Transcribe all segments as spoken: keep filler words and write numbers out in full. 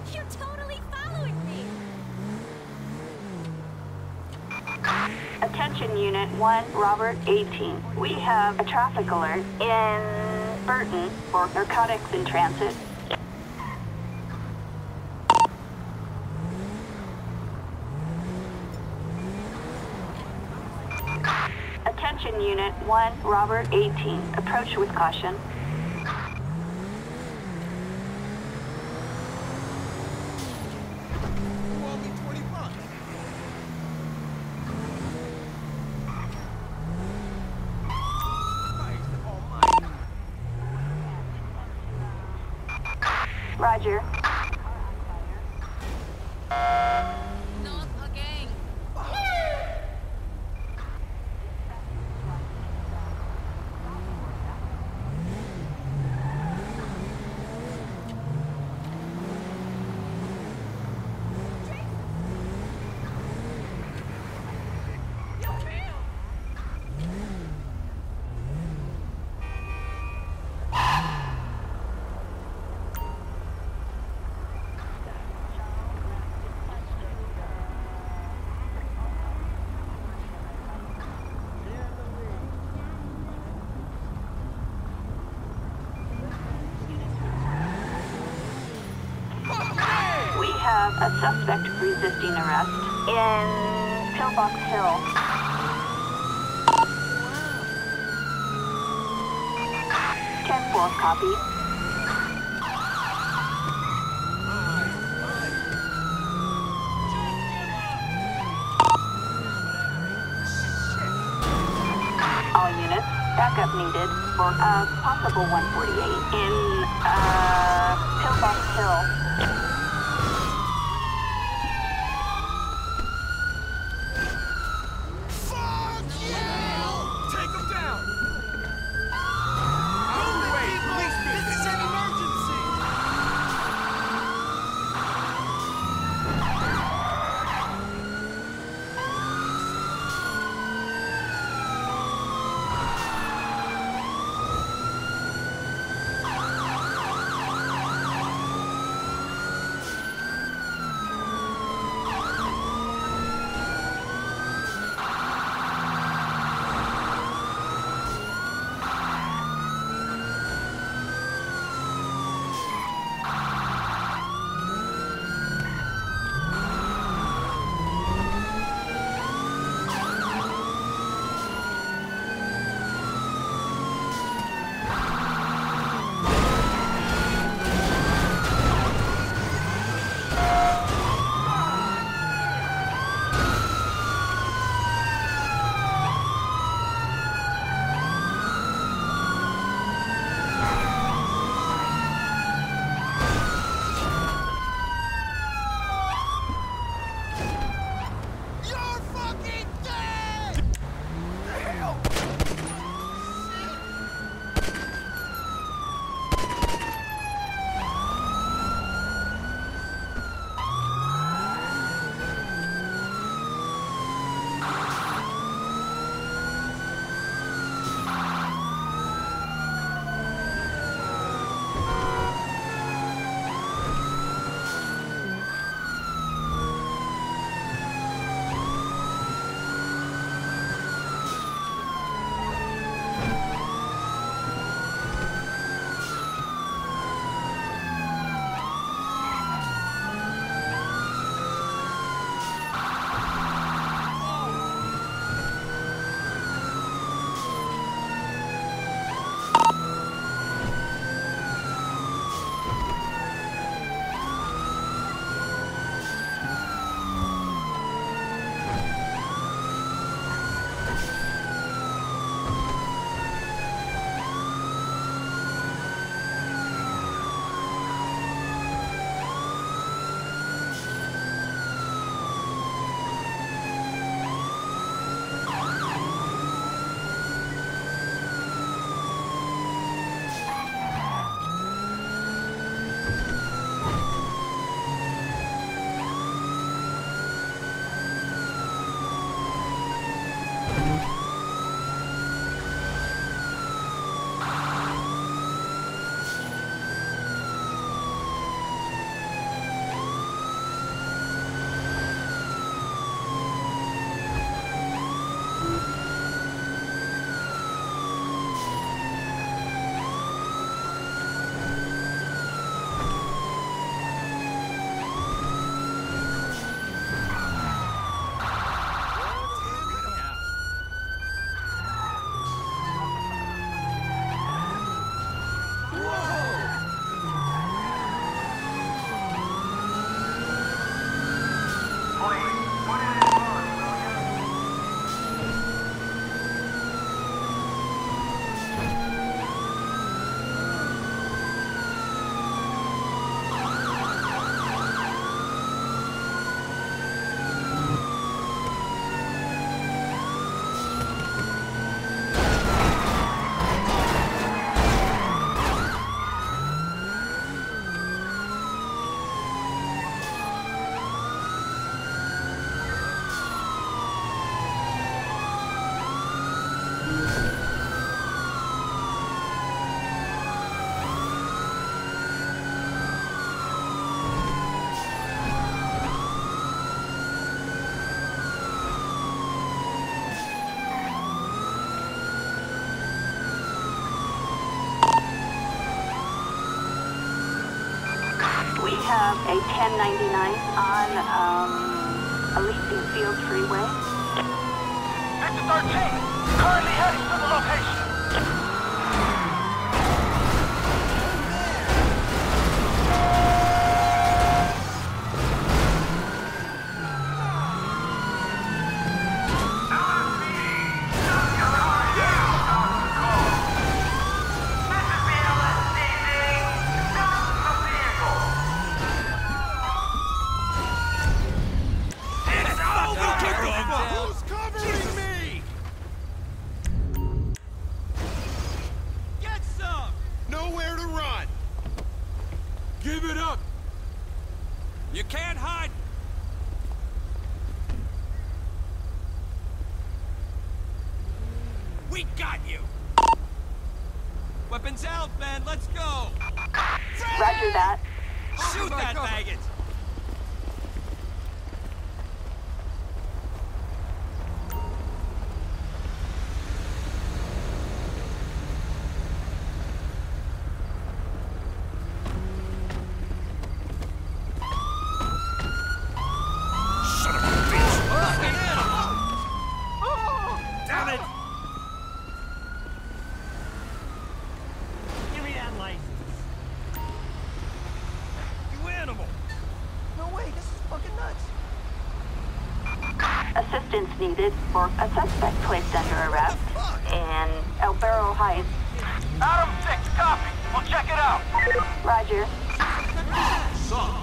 You're totally following me! Attention Unit one, Robert eighteen. We have a traffic alert in Burton for narcotics in transit. Attention Unit one, Robert eighteen. Approach with caution. Roger. Not again! We have a suspect resisting arrest in Pillbox Hill. ten four, copy. All units, backup needed for a possible one forty-eight in uh, Pillbox Hill. We have a ten ninety-nine on um, Elysian Fields Freeway. Victor thirteen, currently heading to the location. Who's covering me? Get some! Nowhere to run. Give it up. You can't hide! We got you! Weapons out, man, let's go! Roger that. Shoot that maggot! Son of a bitch. Damn it! Give me that license. You animal! No way, this is fucking nuts. Assistance needed for a suspect placed under arrest in El Barro Heights. Adam six, copy! We'll check it out! Roger. Son!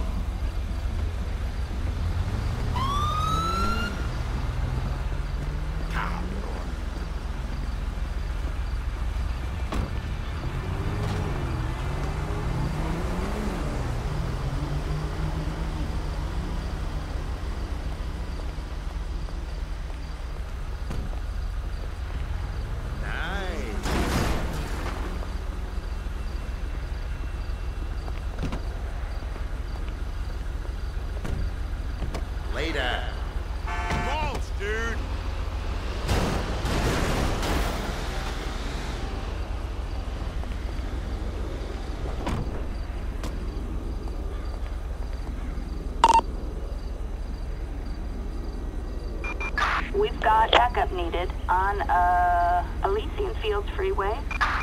Later. Balls, dude. We've got backup needed on uh, Elysian Fields Freeway.